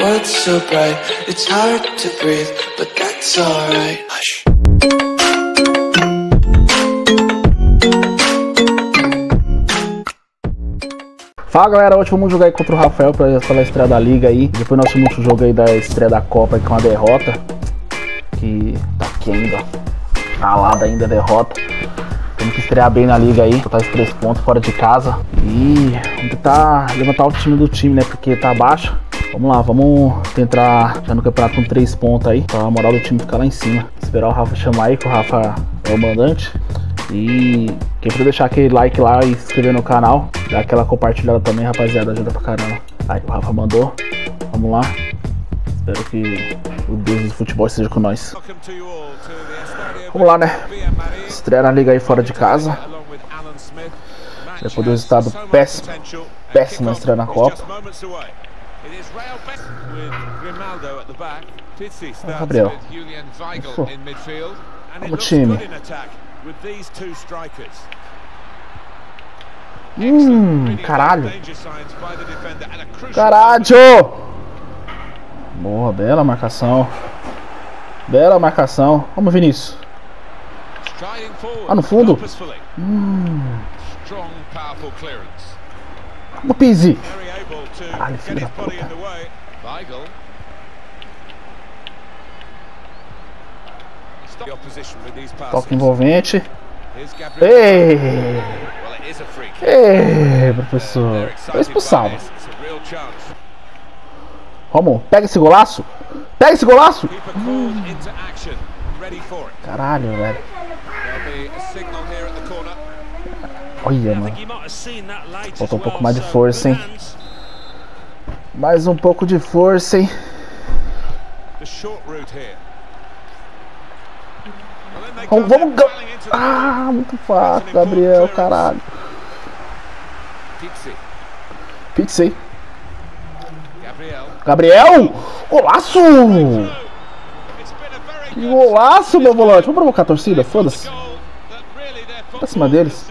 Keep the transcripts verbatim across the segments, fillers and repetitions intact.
world's so bright, it's hard to breathe, but that's alright. Hush. Fala galera, hoje vamos jogar aí contra o Rafael pela, pela estreia da Liga aí. Depois nosso último jogo aí da estreia da Copa aí com a derrota. Que tá aqui ainda, ralada ainda a derrota. Temos que estrear bem na Liga aí, botar os três pontos fora de casa. E vamos tentar levantar o time do time, né, porque tá abaixo. Vamos lá, vamos tentar já no campeonato com três pontos aí, pra moral do time ficar lá em cima. Esperar o Rafa chamar aí, que o Rafa é o mandante. E quem puder deixar aquele like lá e se inscrever no canal, dá aquela compartilhada também, rapaziada, ajuda pra caramba. Aí o Rafa mandou, vamos lá. Espero que o Deus do futebol esteja com nós. Vamos lá, né? Estreia na Liga aí fora de casa. Depois do resultado péssimo, péssimo estreia na Copa. Ah, Gabriel. Isso. Vamos, time. Hum, caralho. Caralho! Boa, bela marcação. Bela marcação. Vamos, Vinícius. Ah, no fundo. Hum. Vamos, Pizzi. Caralho, filho da puta. Toque envolvente. Ei! Ei, professor. Foi expulsado. Vamos, pega esse golaço. Pega esse golaço. Hum. Caralho, velho. Olha, mano. Faltou um pouco mais de força, hein. Mais um pouco de força, hein. Vamos, vamos. Ah, muito fácil, Gabriel, caralho. Pizzi. Gabriel! Golaço! Que golaço, meu volante. Vamos provocar a torcida, foda-se. Pra cima deles.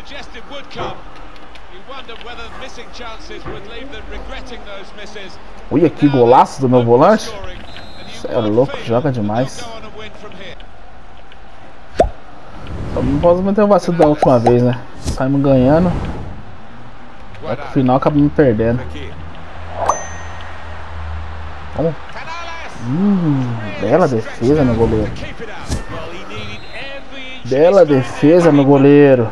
Olha que golaço do meu volante. Você é louco, joga demais. Não posso manter o vacilo da última vez, né? Saímos ganhando. Só que no final acabamos perdendo. Vamos. Hum, bela defesa, meu goleiro. Bela defesa, meu goleiro.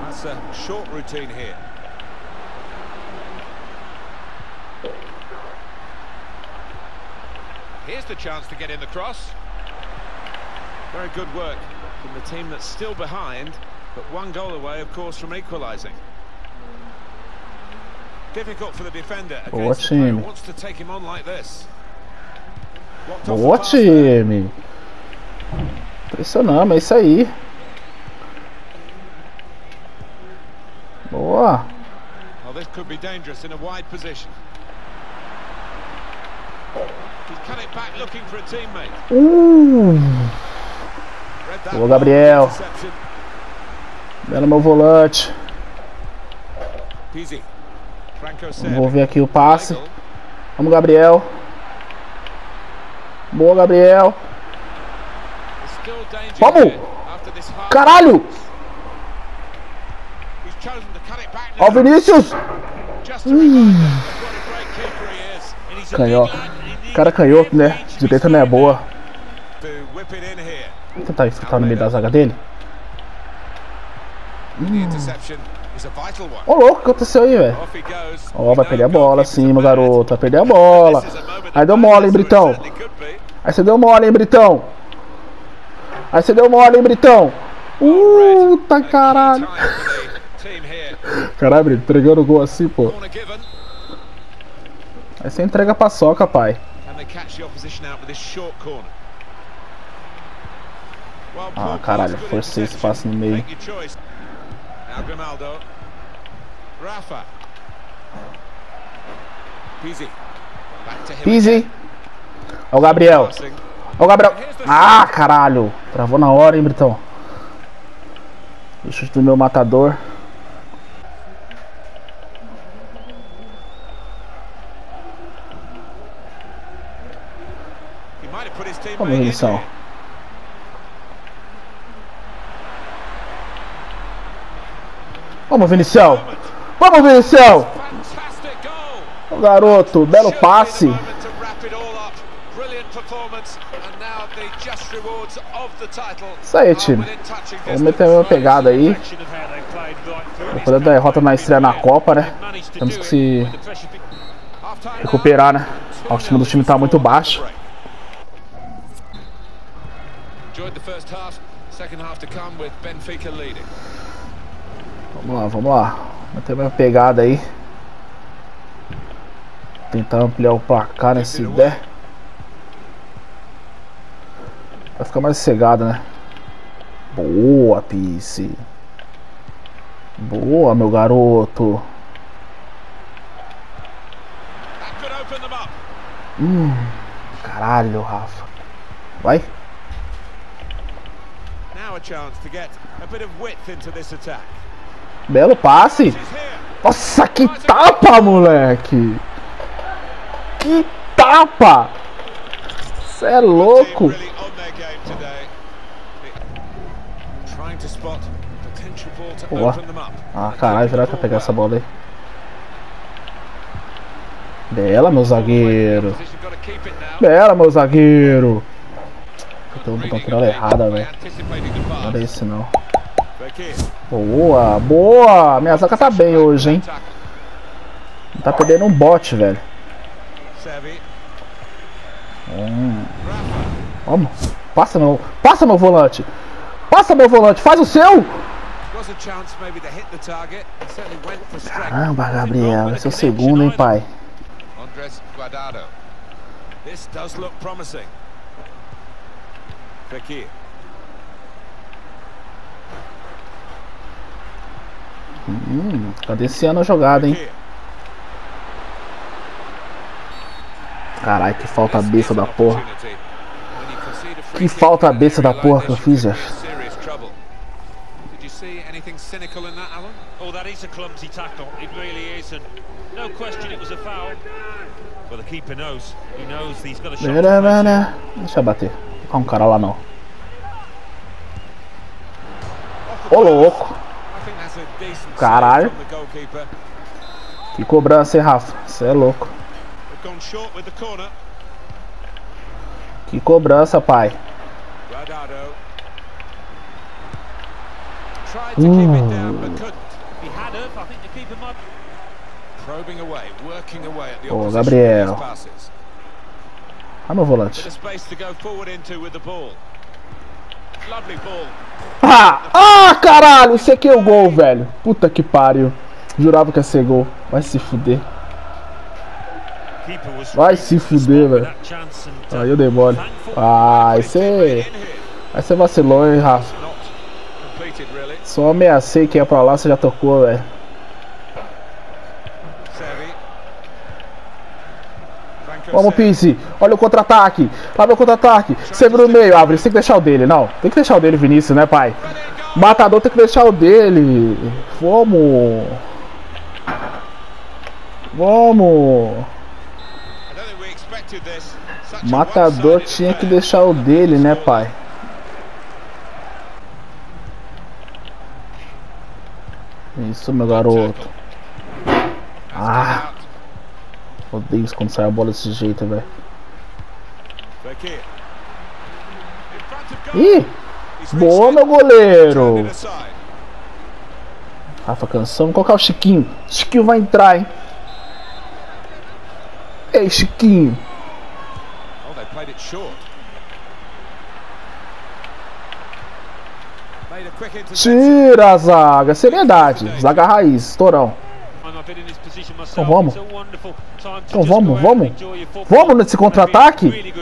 Here's the chance to get in the cross. Very good work from the team that's still behind, but one goal away, of course, from equalising. Difficult for the defender against the player who wants to take him on like this. Boa, time. Pressionamos, é isso aí. Boa. Well, this could be dangerous in a wide position. He's cut it back looking for a teammate. Uh. Boa, Gabriel. Bela, meu volante. Vou ver aqui o passe. Vamos, Gabriel. Boa, Gabriel. Vamos! Caralho! Ó, o Vinícius! Hum. Canhoto. O cara canhoto, né? Direita não é boa. Vou tentar enfrentar no meio da zaga dele. Hum. Ô, louco, o que aconteceu aí, velho? Ó, vai perder a bola sim, meu garoto. Vai perder a bola. Aí deu mole, hein, Britão. Aí você deu mole, hein, Britão. Aí você deu mole, hein, Britão. Puta caralho. Caralho, Brito, entregando o gol assim, pô. Aí você entrega a paçoca, pai. Ah, caralho, forcei esse passe no meio. Pizzi. Ó o Gabriel. Ó o Gabriel. Ah, caralho. Travou na hora, hein, Britão. O chute do meu matador. might have put his teammate Vamos, in Vinicião. here. Vamos, Vinicião. Vamos, Vinicião. Fantastic goal. O garoto, belo passe. Isso aí, time. Vamos meter uma pegada aí. Depois da derrota na estreia na Copa, né? Temos que se recuperar, né? O time do time tá muito baixo. Vamos lá, vamos lá. Meter uma pegada aí. Tentar ampliar o placar nesse der. Vai ficar mais cegado, né? Boa, Pisse. Boa, meu garoto. Hum, caralho, Rafa. Vai. Belo passe. Nossa, que tapa, moleque. Que tapa. Cê é louco. Boa. Ah, caralho, será que vai pegar essa bola aí? Bela, meu zagueiro. Bela, meu zagueiro. Eu tô botando por ela errada, velho. Não era esse não. Boa, boa. Minha zaga tá bem hoje, hein. Não tá perdendo um bote, velho. Hum. Vamos. Passa meu, passa meu volante. Passa meu volante. Faz o seu. Caramba, Gabriel. Esse é o segundo, hein, pai. Hum, cadenciando a jogada, hein. Caralho, que falta besta da porra. Que falta besta da porra que eu fiz, já. Anything cynical in that, Alan? Oh, that is a clumsy tackle. It really is, and no question it was a foul. Well, the keeper knows. He knows he's got a shot. Deixa eu bater. Não um cara lá não. Ô, louco. Caralho. Que cobrança, hein, Rafa? Você é louco. Que cobrança, pai. Uh. Ô, Gabriel. Ah, meu volante. Ah, ah, caralho. Isso aqui é o gol, velho. Puta que pariu. Jurava que ia ser gol. Vai se fuder. Vai se fuder, velho. Aí eu dei mole. Ah, esse é... Aí você vacilou, hein, Rafa. Só ameacei que ia pra lá, você já tocou, velho. Vamos, Pisse. Olha o contra-ataque. Lá vem o contra-ataque. Sempre no meio. Abre. Você tem que deixar o dele. Não. Tem que deixar o dele, Vinícius, né, pai? O matador tem que deixar o dele. Vamos. Vamos. O matador tinha que deixar o dele, né, pai? Isso, meu garoto. Ah. Odeio quando sai a bola desse jeito, velho. Ih! Boa, meu goleiro! Rafa Canção. Vamos colocar o Chiquinho. O Chiquinho vai entrar, hein? Ei, Chiquinho! Tira a zaga. Seriedade. Zaga raiz. Estourão. Então vamos. Então vamos, vamos. Vamos nesse contra-ataque.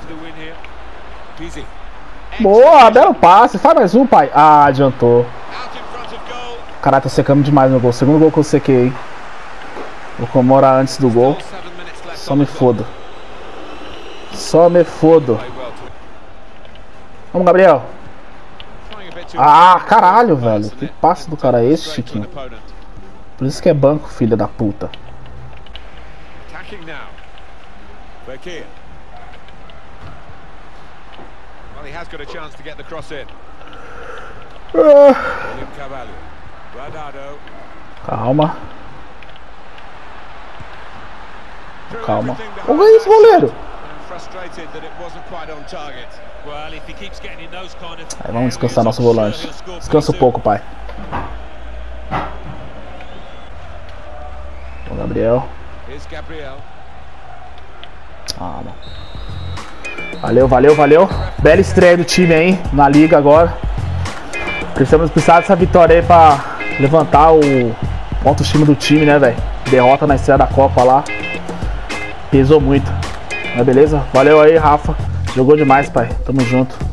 Boa, belo passe. Faz mais um, pai. Ah, adiantou. Caralho, tá secando demais meu gol. Segundo gol que eu sequei, hein? Vou comemorar antes do gol. Só me fodo. Só me fodo. Vamos, Gabriel. Ah, caralho, velho. Que passe do cara é esse, Chiquinho? Por isso que é banco, filha da puta. Well, he has got a chance to get the cross in. Ah. William Carvalho. Guardado. Calma. Threw Calma. everything Olha behind isso, that goleiro. shot, and frustrated that it wasn't quite on target. Well, if he keeps getting in those kind of Aí, vamos descansar areas, nosso I'm sure volante. he'll score Descansa um pretty pouco, soon. pai. Bom, Gabriel. Here's Gabriel. Ah, não. Valeu, valeu, valeu. Bela estreia do time aí na liga agora. Precisamos precisar dessa vitória aí pra levantar o autoestima do time, né, velho? Derrota na estreia da Copa lá. Pesou muito. Mas beleza? Valeu aí, Rafa. Jogou demais, pai. Tamo junto.